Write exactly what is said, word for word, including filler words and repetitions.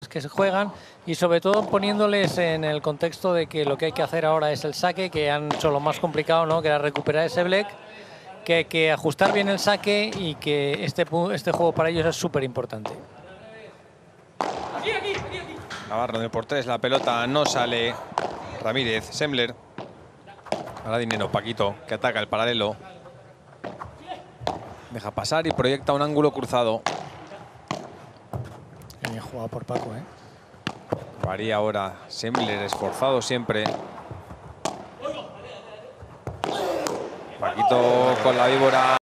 que se juegan y sobre todo poniéndoles en el contexto de que lo que hay que hacer ahora es el saque, que han hecho lo más complicado, ¿no? Que era recuperar ese break, que hay que ajustar bien el saque y que este, este juego para ellos es súper importante. Navarro en el por tres, la pelota no sale. Ramírez, Sembler. Ahora dinero, Paquito, que ataca el paralelo. Deja pasar y proyecta un ángulo cruzado. Bien jugado por Paco, ¿eh? Varía ahora Sembler, esforzado siempre. Paquito con la víbora.